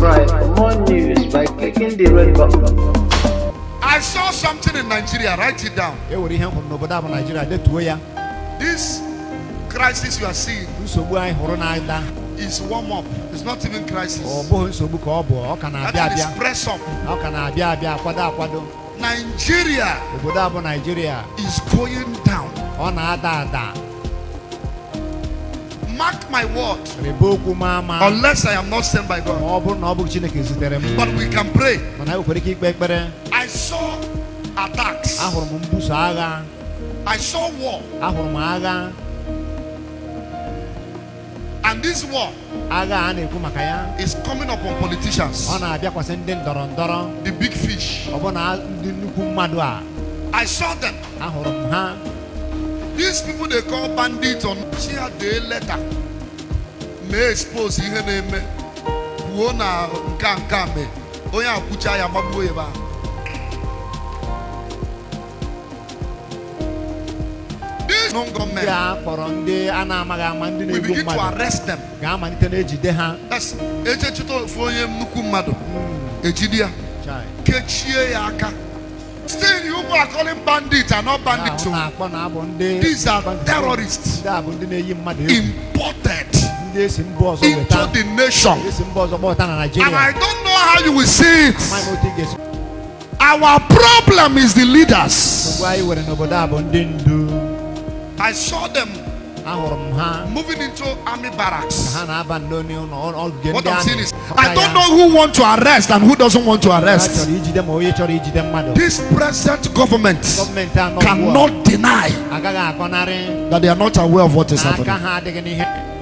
subscribe for more news by clicking the red button. I saw something in Nigeria. Write it down. This crisis you are seeing is warm up. It's not even crisis. That is press up. Nigeria is going down. Mark my word. Unless I am not sent by God. But we can pray. I saw attacks. I saw war. And this war is coming upon politicians. The big fish. I saw them. These people they call bandits on share the letter. May expose ihe na-eme. Buo na nka me. Onye akwucha ya magbuo eba. These non-government we begin to arrest them. That's ejechito for onye nnukwu mmadụ. Ejidia. Kechie ya aka. Still, you are calling bandits and not bandits. These are terrorists imported into the nation. And I don't know how you will see it. Our problem is the leaders. I saw them moving into army barracks. What I'm saying is, I don't know who wants to arrest and who doesn't want to arrest. This present government cannot deny that they are not aware of what is happening.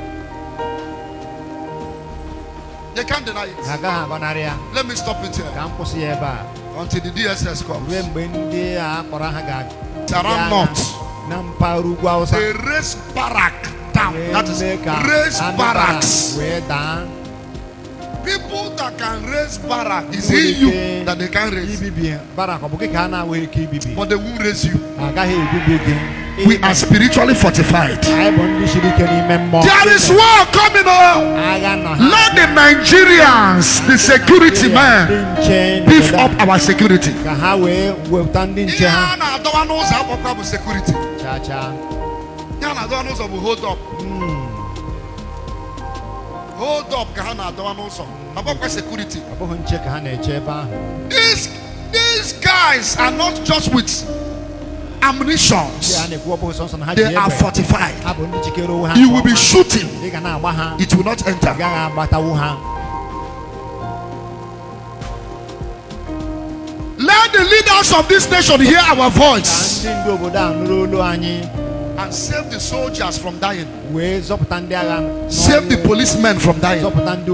They can't deny it. Let me stop it here until the DSS comes. Around North. They raise barrack down. That is raise barracks. People that can raise barrack is in you that they can raise. But they won't raise you. We are spiritually fortified. There is war coming on. Let the Nigerians, the security man, beef up our security. Hold up. Hold up, about security. These guys are not just with ammunition. They are fortified. You will be shooting. It will not enter. Let the leaders of this nation hear our voice and save the soldiers from dying. Save the policemen from dying.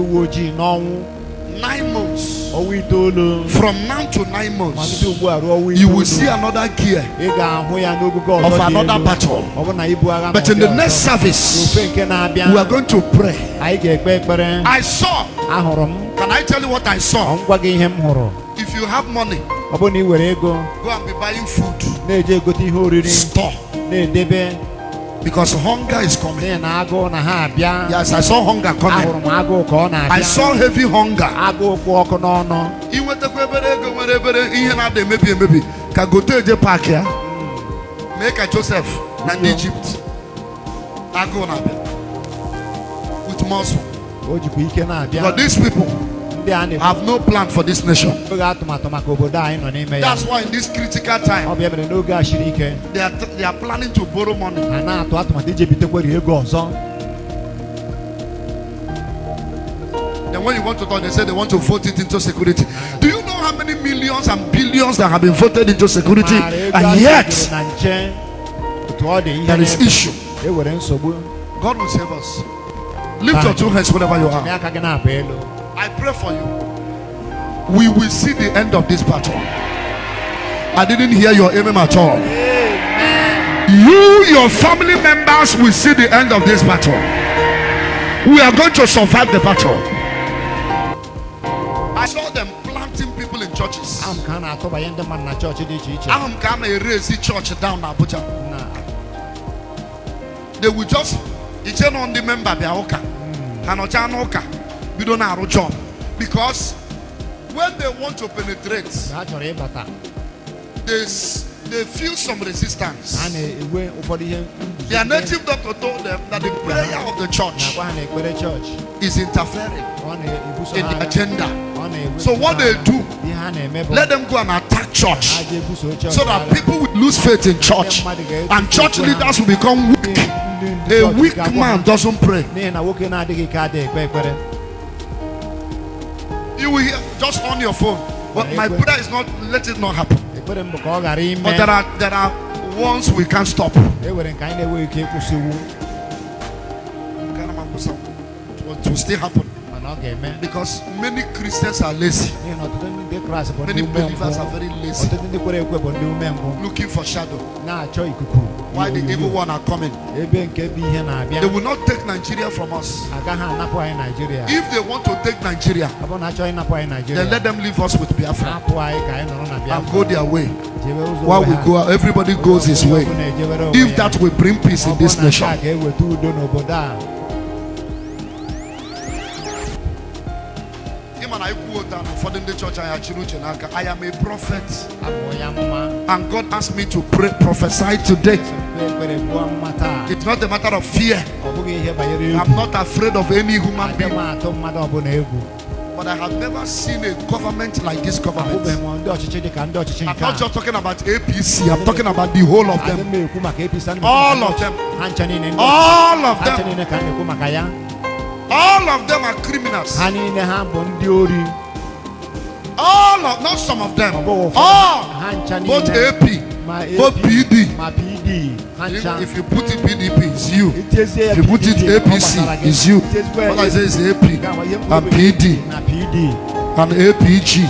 9 months. From now to 9 months, you will see another gear of another battle. But in the next service, we are going to pray. I saw. Can I tell you what I saw? If you have money, go and be buying food. Store. Because hunger is coming. Yes, I saw hunger coming. I saw heavy hunger. Maybe can go to the park here. Make a Joseph and Egypt. I go now with muscle. But these people have no plan for this nation. That's why in this critical time they are planning to borrow money. Then when you want to talk, they say they want to vote it into security. Do you know how many millions and billions that have been voted into security? And yet there is issue. God will save us. Lift your 2 hands wherever you are. I pray for you. We will see the end of this battle. I didn't hear your amen at all. You, your family members will see the end of this battle. We are going to survive the battle. I saw them planting people in churches. I'm gonna erase the church down Abuja. They will just on the member we don't have a job. Because when they want to penetrate, they feel some resistance. Their native doctor told them that the prayer of the church is interfering in the agenda. So what they do, let them go and attack church so that people will lose faith in church and church leaders will become weak. A weak man doesn't pray. You will hear just on your phone, but my prayer is not, let it not happen. But there are ones we can't stop. It will still happen. Because many Christians are lazy. Many believers are very lazy, looking for shadow. Why the evil one are coming? They will not take Nigeria from us. If they want to take Nigeria, then let them leave us with Biafra and go their way. While we go, everybody goes his way. If that will bring peace in this nation. I am a prophet, and God asked me to prophesy today. It's not a matter of fear. I'm not afraid of any human being, but I have never seen a government like this government. I'm not just talking about APC, I'm talking about the whole of them. All of them. All of them. All of them are criminals. All of, not some of them. All. Both AP, both PD. If you put it PDP, it's you. If you put it APC, it's you. What I say is AP and PD and APG.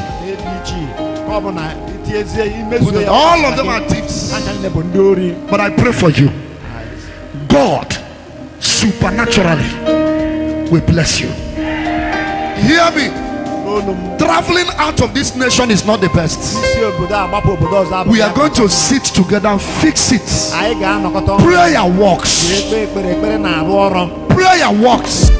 All of them are thieves. But I pray for you. God supernaturally will bless you. Hear me. Traveling out of this nation is not the best. We are going to sit together and fix it. Prayer works. Prayer works.